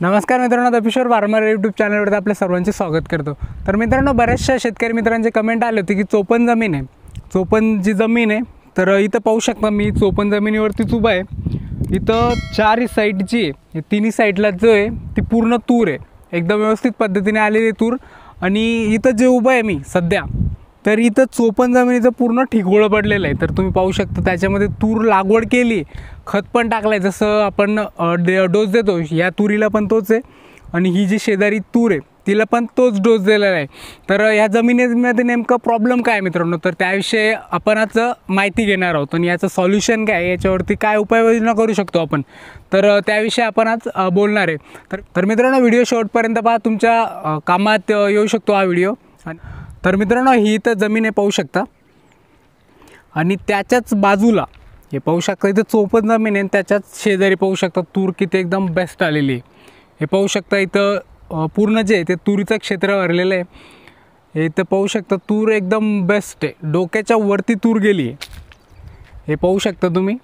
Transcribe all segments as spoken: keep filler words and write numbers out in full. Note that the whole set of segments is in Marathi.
नमस्कार मित्रांनो, दपिश्वर फार्मर यूट्यूब चॅनलवर आपल्या सर्वांचे स्वागत करतो। तर मित्रांनो, बऱ्याचशा शेतकरी मित्रांचे कमेंट आले होते की चोपन जमीन आहे, चोपन जी जमीन आहे तर इथं पाहू शकता मी चोपन जमिनीवरती उभा आहे। इथं चारही साईड जी आहे, तिन्ही साईडला जो आहे ती पूर्ण तूर आहे, एकदम व्यवस्थित पद्धतीने आलेली तूर। आणि इथं जे उभा आहे मी सध्या, तर इथं चोपन जमिनीचं पूर्ण ठिगोळं पडलेलं आहे। तर तुम्ही पाहू शकता त्याच्यामध्ये तूर लागवड केली, खत पण टाकलं आहे, जसं आपण डोस देतो या तुरीला पण तोच आहे, आणि ही जी शेजारी तूर आहे तिला पण तोच डोस दिलेला आहे। तर या जमिनीमध्ये नेमकं प्रॉब्लेम काय आहे मित्रांनो, तर त्याविषयी आपण आज माहिती घेणार आहोत आणि याचं सॉल्युशन काय, याच्यावरती काय उपाययोजना करू शकतो आपण, तर त्याविषयी आपण आज बोलणार आहे। तर तर मित्रांनो, व्हिडिओ शेवटपर्यंत पहा, तुमच्या कामात येऊ शकतो हा व्हिडिओ। तर मित्रांनो, ही तर जमीन आहे पाहू शकता, आणि त्याच्याच बाजूला हे पाहू शकता इथं चोपन जमीन आहे, त्याच्याच शेजारी पाहू शकता तूर किती एकदम बेस्ट आलेली आहे। हे पाहू शकता इथं पूर्ण जे आहे ते तुरीचं क्षेत्र भरलेलं आहे। हे इथं पाहू शकता तूर एकदम बेस्ट आहे, डोक्याच्या वरती तूर गेली आहे, हे पाहू शकता तुम्ही।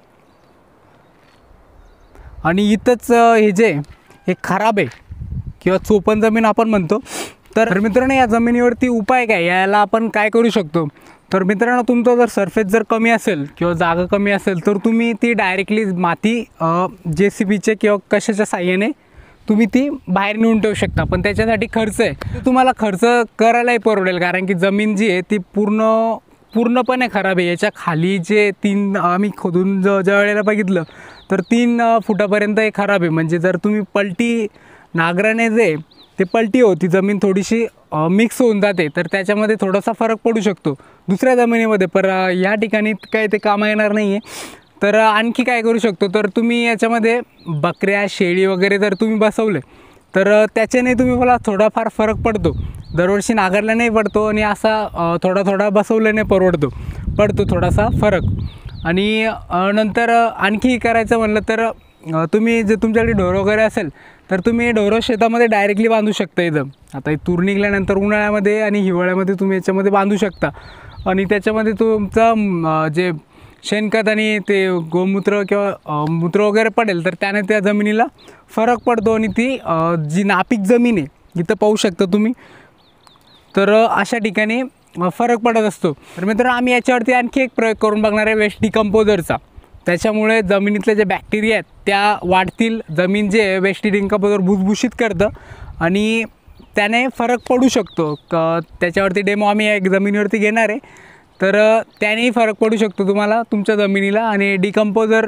आणि इथंच हे जे हे खराब आहे किंवा चोपन जमीन आपण म्हणतो। तर मित्रांनो, या जमिनीवरती उपाय काय, याला आपण काय करू शकतो, तर मित्रांनो तुमचं जर सरफेस जर कमी असेल किंवा जागा कमी असेल तर तुम्ही ती डायरेक्टली माती जे सी बीचे किंवा कशाच्या साह्याने तुम्ही ती बाहेर नेऊन ठेवू शकता। पण त्याच्यासाठी खर्च आहे, तुम्हाला खर्च करायलाही परवडेल, कारण की जमीन जी आहे ती पूर्ण पूर्णपणे खराब आहे। याच्या खाली जे तीन आम्ही खोदून ज ज्या वेळेला बघितलं तर तीन फुटापर्यंत हे खराब आहे। म्हणजे जर तुम्ही पलटी नांगराने जे ते पलटी होती जमीन थोडीशी मिक्स होऊन जाते, तर त्याच्यामध्ये थोडासा फरक पडू शकतो दुसऱ्या जमिनीमध्ये, पर या ठिकाणी काय ते कामा येणार नाही आहे। तर आणखी काय करू शकतो, तर तुम्ही याच्यामध्ये बकऱ्या शेळी वगैरे जर तुम्ही बसवले तर त्याच्याने तुम्ही मला थोडाफार फरक पडतो, दरवर्षी नांगरला नाही पडतो, आणि असा थोडा थोडा बसवल्याने परवडतो पडतो थोडासा फरक। आणि नंतर आणखी करायचं म्हणलं तर तुम्ही जे तुमच्याकडे ढोर वगैरे असेल तर तुम्ही ढोरं शेतामध्ये डायरेक्टली बांधू शकता। इथं आता तूर निघाल्यानंतर उन्हाळ्यामध्ये आणि हिवाळ्यामध्ये तुम्ही याच्यामध्ये बांधू शकता, आणि त्याच्यामध्ये तुमचं जे शेणखत आणि ते गोमूत्र किंवा मूत्र वगैरे पडेल तर त्याने त्या जमिनीला फरक पडतो, आणि ती जी नापीक जमीन आहे इथं पाहू शकता तुम्ही, तर अशा ठिकाणी फरक पडत असतो। तर मित्रांनो, आम्ही याच्यावरती आणखी एक प्रयोग करून बघणार आहे वेस्ट डिकम्पोजरचा। त्याच्यामुळे जमिनीतले जे बॅक्टेरिया आहेत त्या वाढतील, जमीन जे वेस्ट डिकम्पोजर भुसभुशीत करतं आणि त्याने फरक पडू शकतो। त्याच्यावरती डेमो आम्ही एक जमिनीवरती घेणार आहे, तर त्यानेही फरक पडू शकतो तुम्हाला तुमच्या जमिनीला। आणि डिकम्पोजर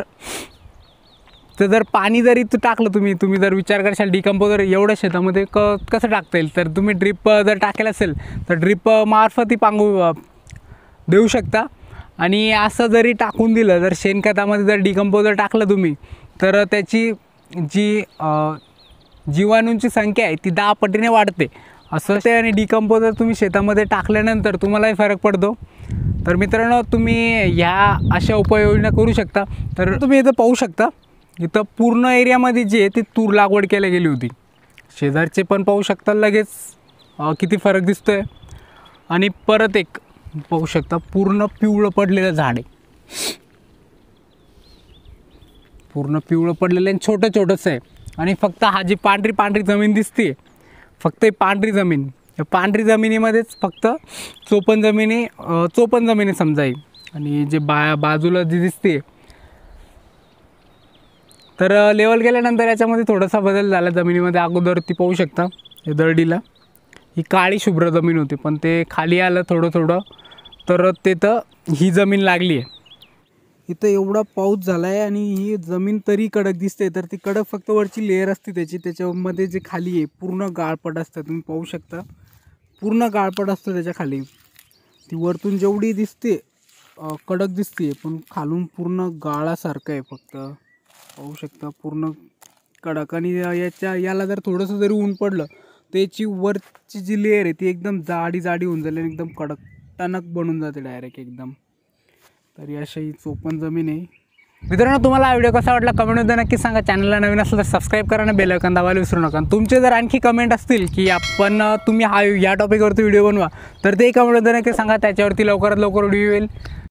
तर जर पाणी जरी टाकलं तुम्ही तुम्ही जर विचार करशाल डिकम्पोजर एवढ्या शेतामध्ये क कसं टाकता येईल, तर तुम्ही ड्रिप जर टाकेल असेल तर ड्रिप मार्फतही पांगू देऊ शकता। आणि असं जरी टाकून दिलं, जर शेणखतामध्ये जर डिकम्पोजर टाकलं तुम्ही, तर त्याची जी जीवाणूंची संख्या आहे ती दहा पटीने वाढते असं ते। आणि डिकम्पोजर तुम्ही शेतामध्ये टाकल्यानंतर तुम्हालाही फरक पडतो। तर मित्रांनो, तुम्ही ह्या अशा उपाययोजना करू शकता। तर तुम्ही इथं पाहू शकता, इथं पूर्ण एरियामध्ये जी आहे ती तूर लागवड केली गेली होती, शेजारचे पण पाहू शकता लगेच किती फरक दिसतो आहे। आणि परत एक पाहू शकता पूर्ण पिवळं पडलेलं झाड आहे, पूर्ण पिवळं पडलेलं आणि छोटं छोटंसं आहे। आणि फक्त हा जी पांढरी पांढरी जमीन दिसते, फक्त ही पांढरी जमीन, या पांढरी जमिनीमध्येच फक्त चोपन जमिनी चोपन जमिनी समजाई। आणि जे बा बाजूला जी दिसते, तर लेवल गेल्यानंतर याच्यामध्ये थोडासा बदल झाला जमिनीमध्ये। अगोदर ती पाहू शकता हे दरडीला ही काळी शुभ्र जमीन होती, पण ते खाली आलं थोडं थोडं, तर तिथं ही जमीन लागली आहे। इथं एवढा पाऊस झाला आहे आणि ही जमीन तरी कडक दिसते, तर ती कडक फक्त वरची लेअर असते त्याची, त्याच्यामध्ये जे खाली आहे पूर्ण गाळपट असतं, तुम्ही पाहू शकता पूर्ण गाळपट असतं त्याच्या खाली। ती वरतून जेवढी दिसते कडक दिसते, पण खालून पूर्ण गाळासारखं आहे, फक्त पाहू शकता पूर्ण कडक। आणि याच्या याला जर थोडंसं जरी ऊन पडलं त्याची वरची जी लेअर आहे ती एकदम जाडी जाडी होऊन जाईल, एकदम कडक टणक बनून जाते डायरेक्ट एकदम। तर ही अशी चोपन जमीन आहे। मित्रांनो, तुम्हाला हा व्हिडिओ कसा वाटला कमेंटमध्ये नक्की सांगा। चॅनलला नवीन असेल तर सबस्क्राईब करा आणि बेल आयकॉन दाबायला विसरू नका। तुमचे जर आणखी कमेंट असतील की आपण तुम्ही हा या टॉपिकवरती व्हिडिओ बनवा, तर ते कमेंटमध्ये नक्की सांगा, त्याच्यावरती लवकरात लवकर व्हिडिओ येईल।